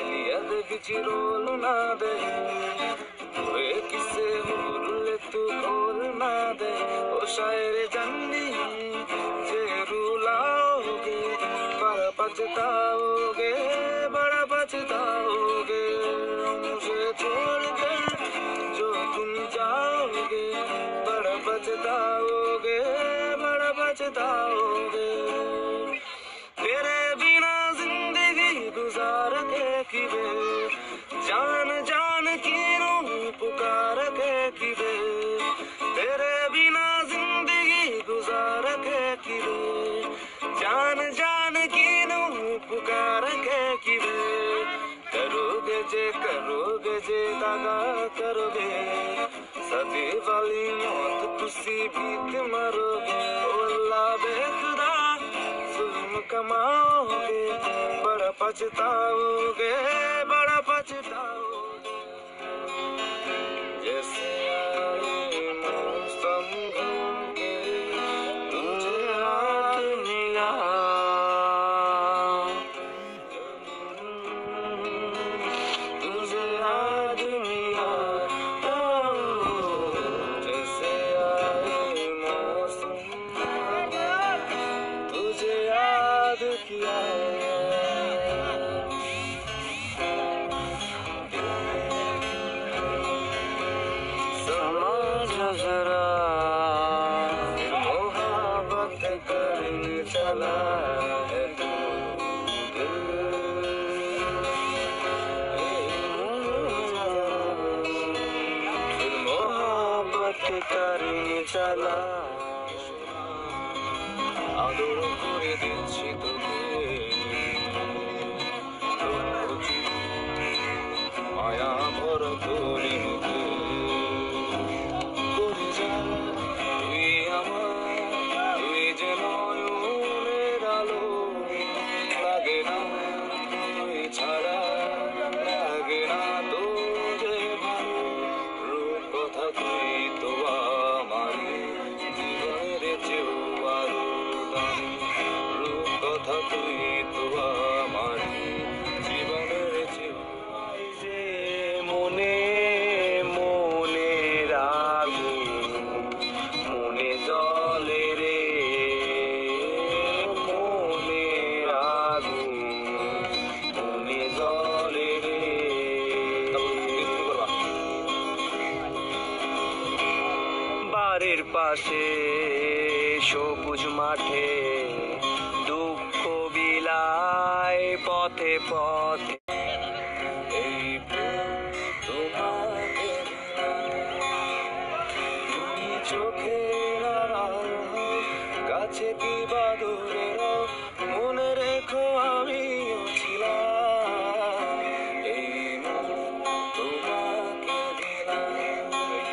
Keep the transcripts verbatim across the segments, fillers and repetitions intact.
ಎಲಿಯದ ಬಿಚಿರೋಲು ನಾದೆ हुए किसे हुरले तू खोल ना दे ओ शायर जन्नी जे रुलाओगे बड़ा पछताओगे बड़ा पछताओगे मुझे छोड़ कर जो तुम जाओगे बड़ा पछताओगे बड़ा पछताओगे तेरे बिना जिंदगी गुजार के किवे जान जान किनू पुकार के किवे तेरे बिना जिंदगी गुजार के किवे जान जान किनू पुकार के किवे करोगे जे करोगे जे दागा करोगे सदी वाली मौत तुसी बीत मरोगे ओ अल्लाह बेखुदा जुल्म कमाओगे बड़ा पछताओगे बड़ा पछताओगे जैसे आए मौसम घूम के तुझे हाथ मिला तुझे हाथ मिला जैसे आए मौसम तुझे याद किया जरा मोहब्बत करने चला है तू फिर मोहब्बत करने चला आदर করে দিচ্ছি তোকে মায়া ভর করি মুখে মনে মনে রাগু মনে জলে রে মনে রাগু মনে জলে রে বাড়ির পাশে সবুজ মাঠে দুঃখ বিলায় পথে পথে এই তোমাকে তুমি চোখের আড়াল কাছে কি বাদুরের মনে রেখো আমিও ছিলাম এই তোমাকে দিলাম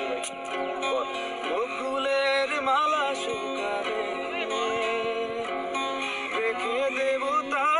বকুলের মালা শুকাবে রেখে দেব তা